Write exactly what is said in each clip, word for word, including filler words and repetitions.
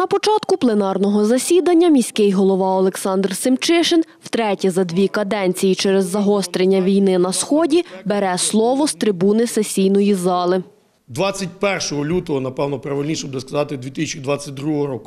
На початку пленарного засідання міський голова Олександр Семчишин втретє за дві каденції через загострення війни на Сході бере слово з трибуни сесійної зали. двадцять першого лютого, напевно, правильніше буде сказати, дві тисячі двадцять другого року,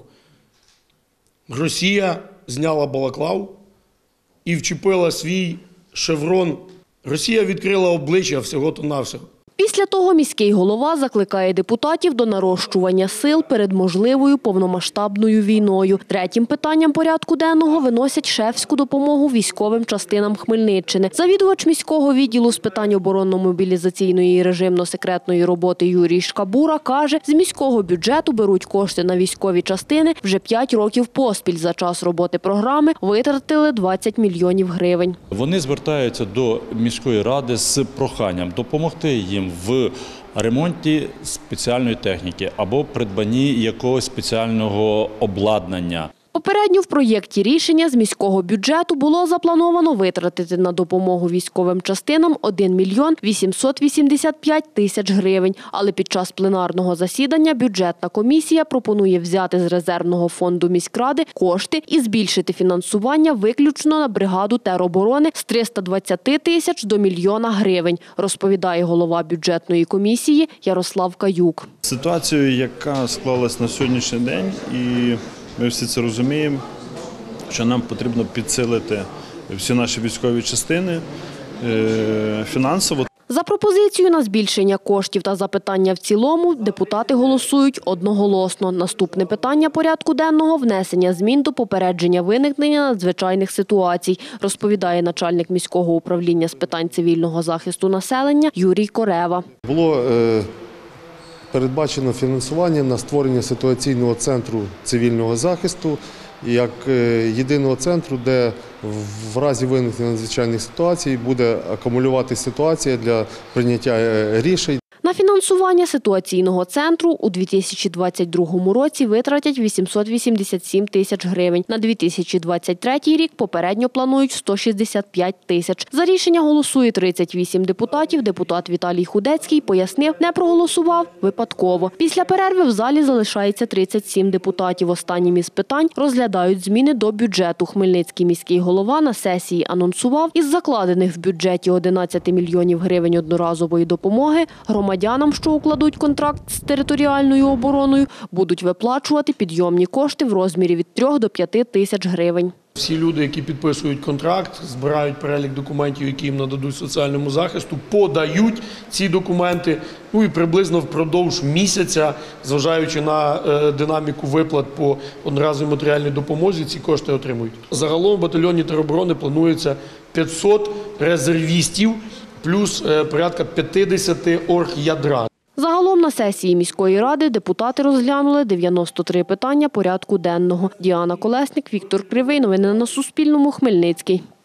Росія зняла балаклаву і вчепила свій шеврон. Росія відкрила обличчя всього-то-навсього. Після того міський голова закликає депутатів до нарощування сил перед можливою повномасштабною війною. Третім питанням порядку денного виносять шефську допомогу військовим частинам Хмельниччини. Завідувач міського відділу з питань оборонно-мобілізаційної і режимно-секретної роботи Юрій Шкабура каже, з міського бюджету беруть кошти на військові частини вже п'ять років поспіль. За час роботи програми витратили двадцять мільйонів гривень. Вони звертаються до міської ради з проханням допомогти їм в ремонті спеціальної техніки або придбанні якогось спеціального обладнання. Попередньо в проєкті рішення з міського бюджету було заплановано витратити на допомогу військовим частинам один мільйон вісімсот вісімдесят п'ять тисяч гривень. Але під час пленарного засідання бюджетна комісія пропонує взяти з резервного фонду міськради кошти і збільшити фінансування виключно на бригаду тероборони з триста двадцять тисяч до мільйона гривень, розповідає голова бюджетної комісії Ярослав Каюк. Ситуацію, яка склалась на сьогоднішній день, і ми всі це розуміємо, що нам потрібно підсилити всі наші військові частини фінансово. За пропозицію на збільшення коштів та запитання в цілому депутати голосують одноголосно. Наступне питання порядку денного – внесення змін до попередження виникнення надзвичайних ситуацій, розповідає начальник міського управління з питань цивільного захисту населення Юрій Корева. Було е передбачено фінансування на створення ситуаційного центру цивільного захисту як єдиного центру, де в разі виникнення надзвичайних ситуацій буде акумулюватися ситуація для прийняття рішень. На фінансування ситуаційного центру у дві тисячі двадцять другому році витратять вісімсот вісімдесят сім тисяч гривень. На дві тисячі двадцять третій рік попередньо планують сто шістдесят п'ять тисяч. За рішення голосує тридцять вісім депутатів. Депутат Віталій Худецький пояснив, не проголосував випадково. Після перерви в залі залишається тридцять сім депутатів. Останнім із питань розглядають зміни до бюджету. Хмельницький міський голова на сесії анонсував, із закладених в бюджеті одинадцять мільйонів гривень одноразової допомоги громадянам, що укладуть контракт з територіальною обороною, будуть виплачувати підйомні кошти в розмірі від трьох до п'яти тисяч гривень. Всі люди, які підписують контракт, збирають перелік документів, які їм нададуть соціальному захисту, подають ці документи, ну і приблизно впродовж місяця, зважаючи на е, динаміку виплат по одноразовій матеріальній допомозі, ці кошти отримують. Загалом в батальйоні тероборони планується п'ятсот резервістів, плюс е, порядка п'ятдесят оргядра. Загалом на сесії міської ради депутати розглянули дев'яносто три питання порядку денного. Діана Колесник, Віктор Кривий. Новини на Суспільному. Хмельницький.